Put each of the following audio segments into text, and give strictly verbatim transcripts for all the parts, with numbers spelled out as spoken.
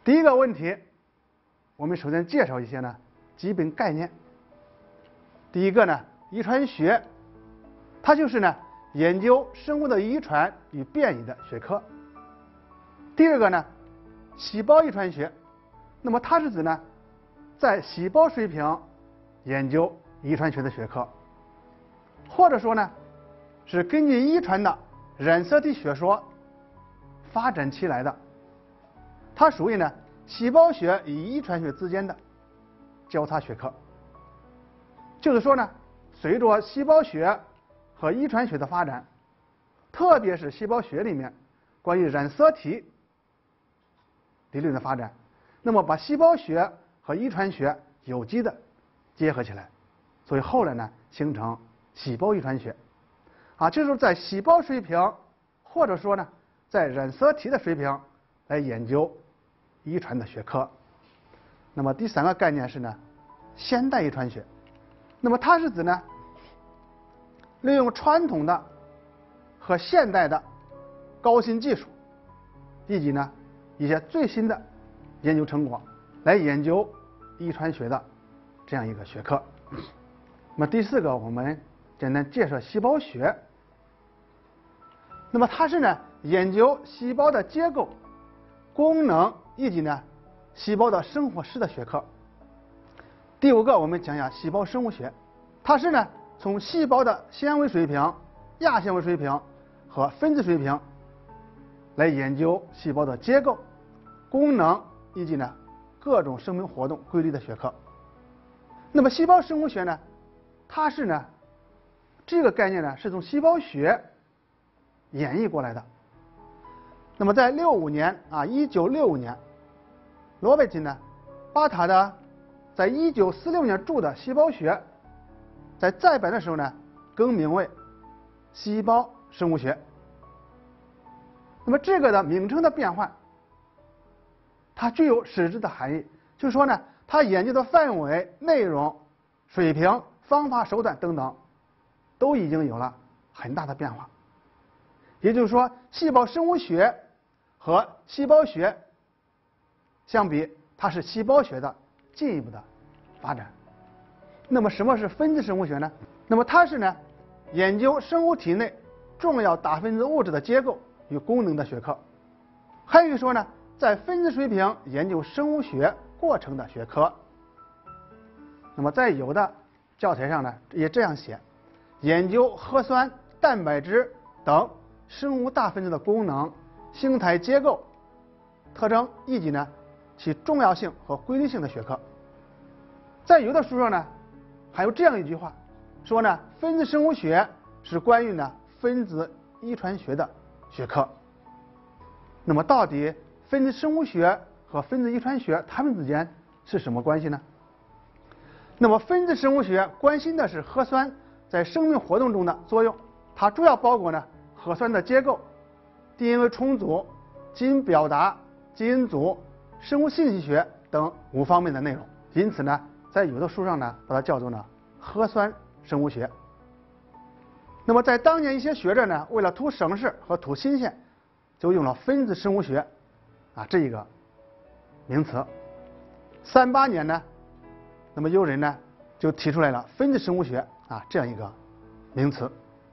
第一个问题，我们首先介绍一些呢基本概念。第一个呢，遗传学，它就是呢研究生物的遗传与变异的学科。第二个呢，细胞遗传学，那么它是指呢在细胞水平研究遗传学的学科，或者说呢是根据遗传的染色体学说发展起来的，它属于呢细胞学与遗传学之间的交叉学科。就是说呢，随着细胞学和遗传学的发展，特别是细胞学里面关于染色体理论的发展，那么把细胞学和遗传学有机的结合起来，所以后来呢形成细胞遗传学啊，就是在细胞水平或者说呢在染色体的水平来研究遗传的学科。那么第三个概念是呢现代遗传学，那么它是指呢利用传统的和现代的高新技术以及呢一些最新的研究成果来研究遗传学的这样一个学科。那么第四个，我们简单介绍细胞学。那么它是呢研究细胞的结构、功能以及呢细胞的生活史的学科。第五个，我们讲一下细胞生物学，它是呢从细胞的纤维水平、亚纤维水平和分子水平来研究细胞的结构、功能以及呢各种生命活动规律的学科。那么细胞生物学呢，它是呢这个概念呢是从细胞学演绎过来的。那么在六五年啊，一九六五年，罗贝金呢把他的在一九四六年著的《细胞学》在再版的时候呢更名为细胞生物学。那么这个的名称的变换，它具有实质的含义，就是说呢它研究的范围、内容、水平、方法、手段等等都已经有了很大的变化。也就是说，细胞生物学和细胞学相比，它是细胞学的进一步的发展。那么什么是分子生物学呢？那么它是呢研究生物体内重要大分子物质的结构与功能的学科。还有一说呢，在分子水平研究生物学过程的学科。那么在有的教材上呢也这样写：研究核酸、蛋白质等生物大分子的功能、形态结构、特征以及呢其重要性和规律性的学科。在有的书上呢还有这样一句话，说呢分子生物学是关于呢分子遗传学的学科。那么到底分子生物学和分子遗传学它们之间是什么关系呢？那么分子生物学关心的是核酸在生命活动中的作用，它主要包括呢核酸的结构、D N A 重组、基因表达、基因组、生物信息学等五方面的内容。因此呢在有的书上呢把它叫做呢核酸生物学。那么在当年一些学者呢为了图省事和图新鲜，就用了分子生物学啊这一个名词。三八年呢，那么有人呢就提出来了分子生物学啊这样一个名词。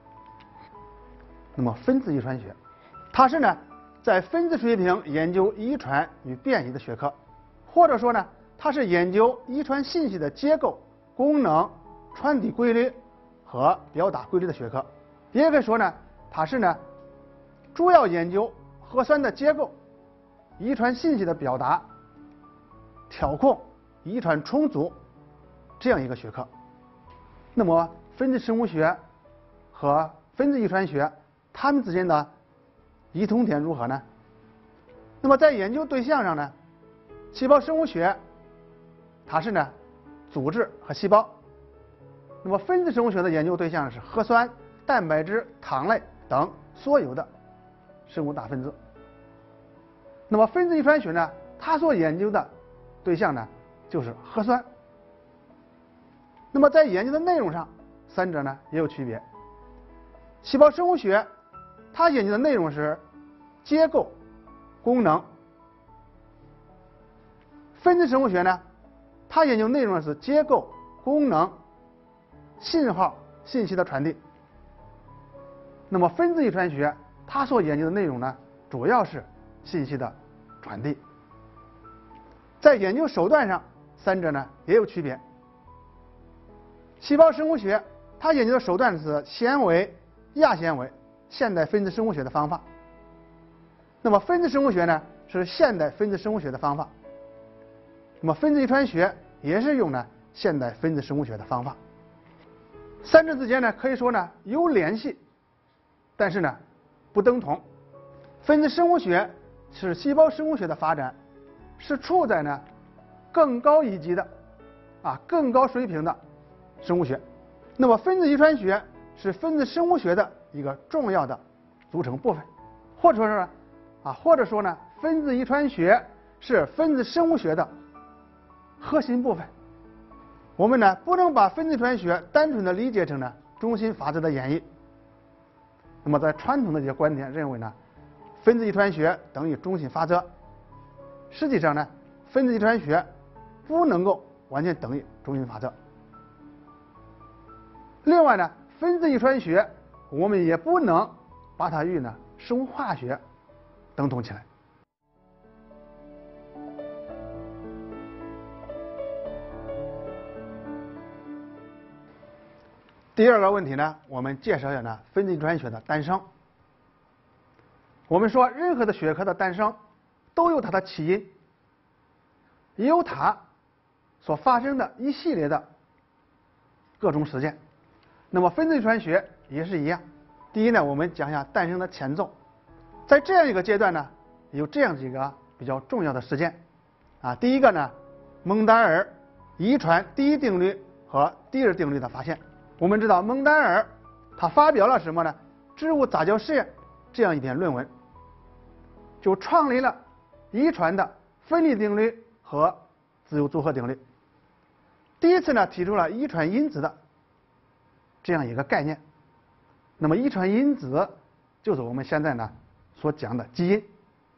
那么分子遗传学，它是呢在分子水平研究遗传与变异的学科，或者说呢它是研究遗传信息的结构、功能、传递规律和表达规律的学科。也可以说呢它是呢主要研究核酸的结构、遗传信息的表达、调控、遗传重组这样一个学科。那么分子生物学和分子遗传学它们之间的异同点如何呢？那么在研究对象上呢，细胞生物学它是呢组织和细胞，那么分子生物学的研究对象是核酸、蛋白质、糖类等所有的生物大分子。那么分子遗传学呢，它所研究的对象呢就是核酸。那么在研究的内容上，三者呢也有区别。细胞生物学它研究的内容是结构、功能， 分子生物学呢，它研究内容是结构、功能、信号、信息的传递。那么分子遗传学它所研究的内容呢，主要是信息的传递。在研究手段上，三者呢也有区别。细胞生物学它研究的手段是纤维、亚纤维、现代分子生物学的方法。那么分子生物学呢是现代分子生物学的方法。那么分子遗传学也是用呢现代分子生物学的方法。三者之间呢可以说呢有联系，但是呢不等同。分子生物学是细胞生物学的发展，是处在呢更高一级的啊更高水平的生物学。那么分子遗传学是分子生物学的一个重要的组成部分，或者说是啊或者说呢分子遗传学是分子生物学的核心部分。我们呢不能把分子遗传学单纯的理解成呢中心法则的演绎。那么在传统的这些观点认为呢，分子遗传学等于中心法则。实际上呢，分子遗传学不能够完全等于中心法则。另外呢，分子遗传学我们也不能把它与呢生物化学等同起来。第二个问题呢，我们介绍一下呢分子遗传学的诞生。我们说任何的学科的诞生都有它的起因，也有它所发生的一系列的各种事件。那么分子遗传学也是一样。第一呢，我们讲一下诞生的前奏。在这样一个阶段呢，有这样几个比较重要的事件啊。第一个呢，蒙代尔遗传第一定律和第二定律的发现。我们知道蒙代尔他发表了什么呢？植物杂交实验这样一篇论文，就创立了遗传的分离定律和自由组合定律。第一次呢提出了遗传因子的这样一个概念。那么遗传因子就是我们现在呢所讲的基因。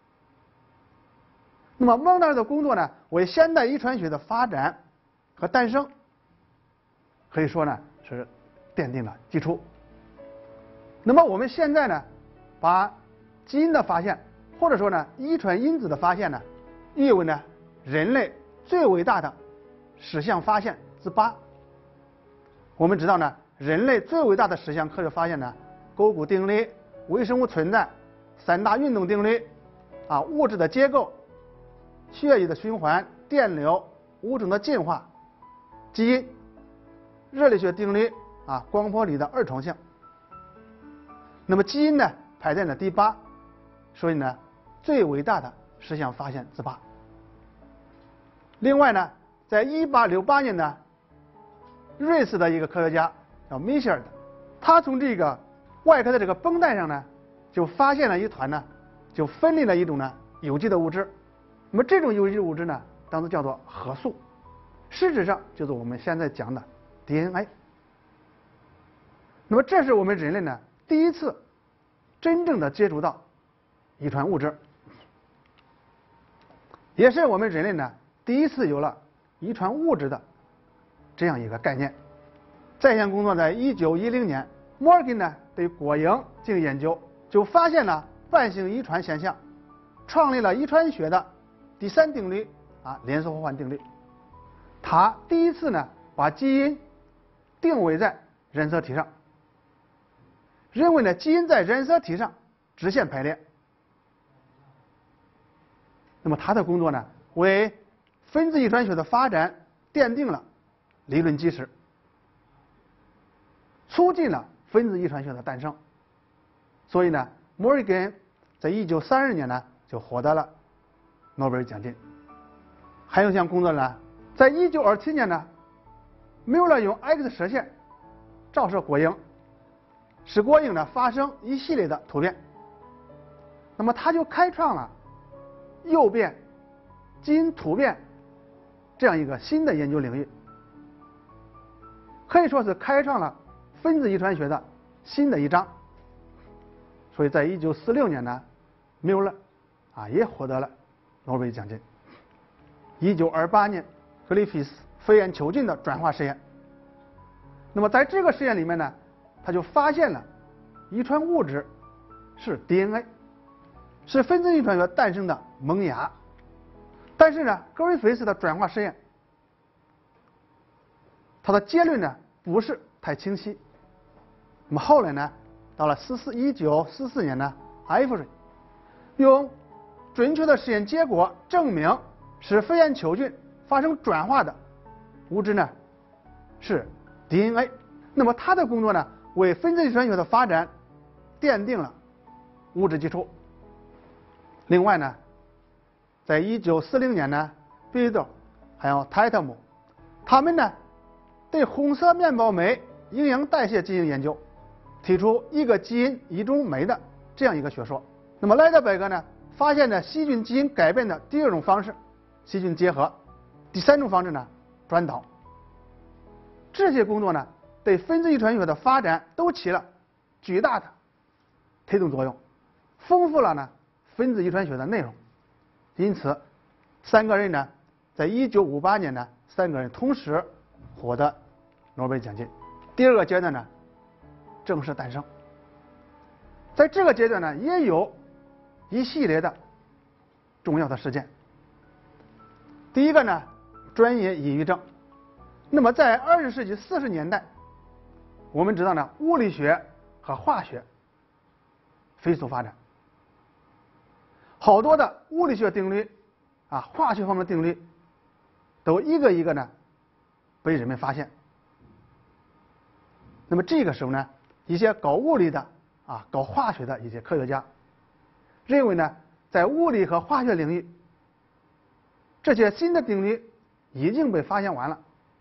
那么蒙代尔的工作呢，为现代遗传学的发展和诞生可以说呢是奠定了基础。那么我们现在呢，把基因的发现，或者说呢遗传因子的发现呢，誉为呢人类最伟大的十项发现之八。我们知道呢，人类最伟大的十项科学发现呢，勾股定律、微生物存在、三大运动定律啊、物质的结构、血液的循环、电流、物种的进化、基因、热力学定律啊、光波里的二重性。那么基因呢排在了第八，所以呢最伟大的十项发现之八。另外呢，在一八六八年呢，瑞士的一个科学家叫米歇尔的，他从这个外壳的这个绷带上呢，就发现了一团呢，就分离了一种呢有机的物质。那么这种有机物质呢，当时叫做核素，实质上就是我们现在讲的 D N A。那么这是我们人类呢第一次真正的接触到遗传物质，也是我们人类呢第一次有了遗传物质的这样一个概念。在线工作在一九一零年，摩尔根呢对果蝇进行研究，就发现了半性遗传现象，创立了遗传学的第三定律啊，连锁互换定律。他第一次呢把基因定位在染色体上，认为呢基因在染色体上直线排列。那么他的工作呢，为分子遗传学的发展奠定了理论基石，促进了分子遗传学的诞生。所以呢，摩尔根在一九三二年呢就获得了诺贝尔奖金。还有一项工作呢，在一九二七年呢，缪勒用 X 射线照射果蝇，使果蝇呢发生一系列的突变。那么他就开创了诱变、基因突变这样一个新的研究领域，可以说是开创了分子遗传学的新的一章。所以在一九四六年呢，缪勒啊也获得了诺贝尔奖金。 一九二八年格里菲斯肺炎球菌的转化实验。那么在这个实验里面呢，他就发现了遗传物质是 D N A， 是分子遗传学诞生的萌芽。但是呢，格里菲斯的转化实验，他的结论呢不是太清晰。那么后来呢，到了一九四四年呢，艾弗瑞用准确的实验结果证明使肺炎球菌发生转化的物质呢是 D N A。那么他的工作呢，为分子遗传学的发展奠定了物质基础。另外呢，在一九四零年呢，贝德还有泰特姆，他们呢对红色面包酶营养代谢进行研究，提出一个基因一种酶的这样一个学说。那么莱德贝格呢，发现了细菌基因改变的第二种方式，细菌结合；第三种方式呢，转导。这些工作呢，对分子遗传学的发展都起了巨大的推动作用，丰富了呢分子遗传学的内容。因此，三个人呢，在一九五八年呢，三个人同时获得诺贝尔奖金。第二个阶段呢，正式诞生。在这个阶段呢，也有一系列的重要的事件。第一个呢，专业抑郁症。那么在二十世纪四十年代，我们知道呢，物理学和化学飞速发展，好多的物理学定律啊，化学方面的定律都一个一个呢被人们发现。那么这个时候呢，一些搞物理的啊，搞化学的一些科学家认为呢，在物理和化学领域，这些新的定律已经被发现完了，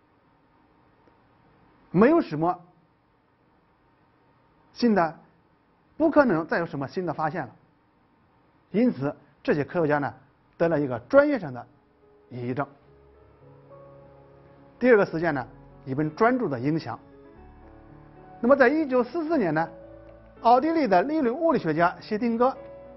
没有什么新的，不可能再有什么新的发现了。因此，这些科学家呢得了一个专业上的抑郁症。第二个事件呢，一本专著的影响。那么，在一九四四年呢，奥地利的理论物理学家谢丁格，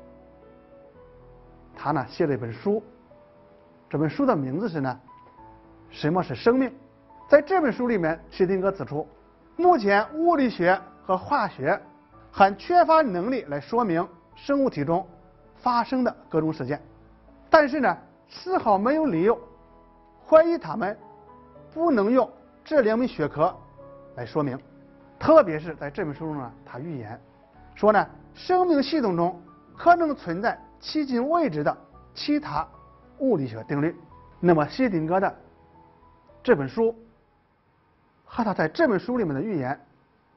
他呢写了一本书，这本书的名字是呢，什么是生命？在这本书里面，谢丁格指出，目前物理学和化学还缺乏能力来说明生物体中发生的各种事件，但是呢，丝毫没有理由怀疑他们不能用这两门学科来说明。特别是在这本书中呢，他预言说呢，生命系统中可能存在迄今未知的其他物理学定律。那么谢丁格的这本书和他在这本书里面的预言，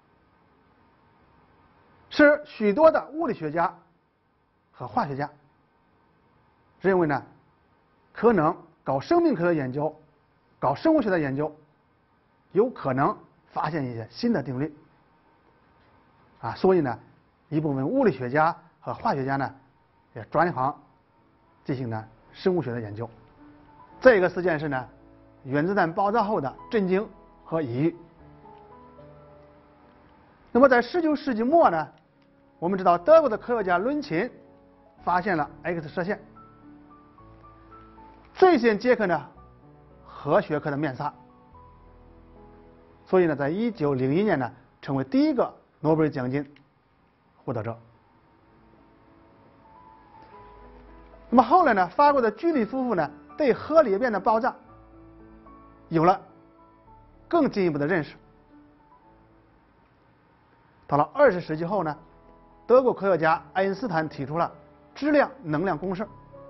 是许多的物理学家和化学家认为呢，可能搞生命科的研究，搞生物学的研究，有可能发现一些新的定律啊，所以呢，一部分物理学家和化学家呢，也转行进行呢生物学的研究。这个事件是呢，原子弹爆炸后的震惊和抑郁。那么在十九世纪末呢，我们知道德国的科学家伦琴发现了 X 射线，最先揭开呢核学科的面纱。所以呢，在一九零一年呢，成为第一个诺贝尔奖金获得者。那么后来呢，法国的居里夫妇呢，对核裂变的爆炸有了更进一步的认识。到了二十世纪后呢，德国科学家爱因斯坦提出了质量能量公式，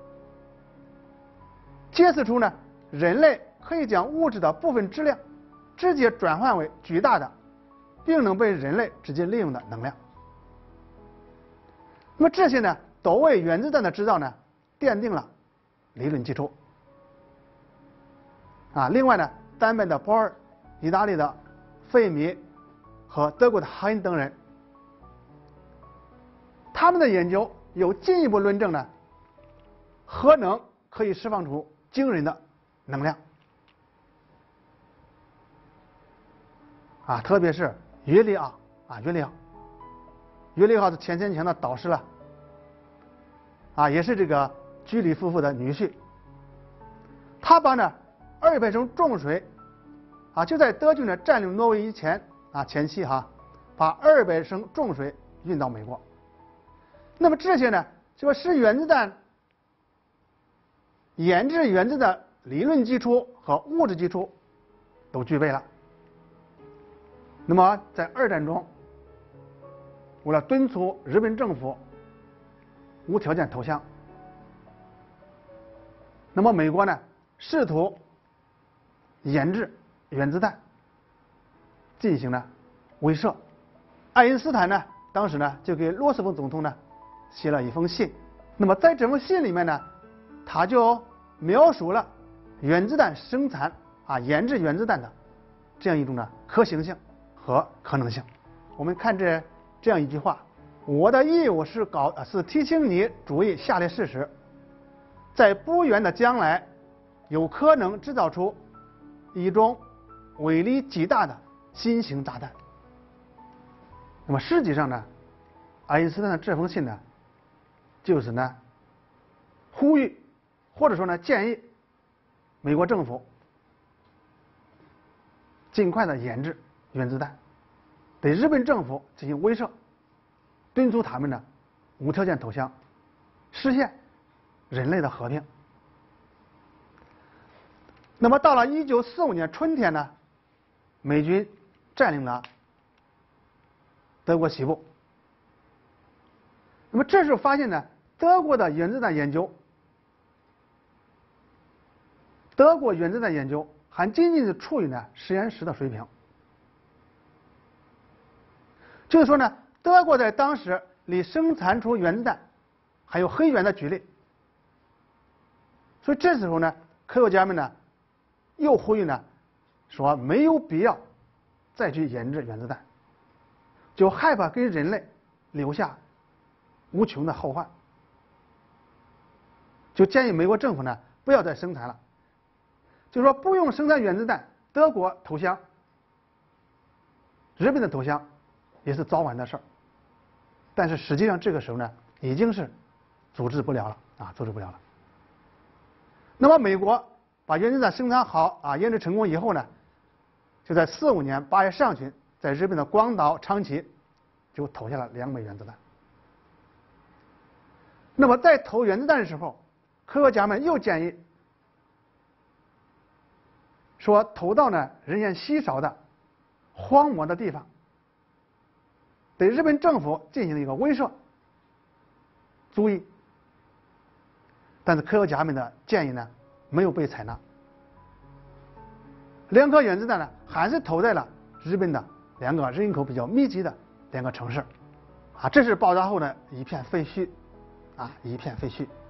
揭示出呢，人类可以将物质的部分质量直接转换为巨大的，并能被人类直接利用的能量。那么这些呢，都为原子弹的制造呢奠定了理论基础。啊，另外呢，丹麦的波尔、意大利的费米和德国的哈恩等人，他们的研究有进一步论证呢，核能可以释放出惊人的能量。啊，特别是约利奥啊，约利奥，约利奥是钱先强的导师了，啊，也是这个居里夫妇的女婿。 他把呢二百升重水啊，就在德军呢占领挪威以前啊前期哈，把二百升重水运到美国。那么这些呢，就说使原子弹研制原子的理论基础和物质基础都具备了。那么在二战中，为了敦促日本政府无条件投降，那么美国呢试图研制原子弹进行了威慑。爱因斯坦呢当时呢就给罗斯福总统呢写了一封信。那么在这封信里面呢，他就描述了原子弹生产啊研制原子弹的这样一种呢可行性和可能性。我们看这这样一句话：我的义务是搞是提醒你注意下列事实，在不远的将来有可能制造出一种威力极大的新型炸弹。那么实际上呢，爱因斯坦的这封信呢，就是呢呼吁或者说呢建议美国政府尽快的研制原子弹，对日本政府进行威慑，敦促他们呢无条件投降，实现人类的和平。那么到了一九四五年春天呢，美军占领了德国西部。那么这时候发现呢，德国的原子弹研究，德国原子弹研究还仅仅是处于呢实验室的水平。就是说呢，德国在当时离生产出原子弹还有很远的距离。所以这时候呢，科学家们呢又呼吁呢说没有必要再去研制原子弹，就害怕给人类留下无穷的后患，就建议美国政府呢不要再生产了，就说不用生产原子弹，德国投降，日本的投降也是早晚的事儿。但是实际上这个时候呢，已经是阻止不了了啊，阻止不了了。那么美国把原子弹生产好啊，研制成功以后呢，就在四五年八月上旬，在日本的广岛、长崎就投下了两枚原子弹。那么在投原子弹的时候，科学家们又建议说投到呢人烟稀少的荒漠的地方，对日本政府进行一个威慑主义。但是科学家们的建议呢没有被采纳，两颗原子弹呢还是投在了日本的两个人口比较密集的两个城市，啊，这是爆炸后的一片废墟，啊，一片废墟。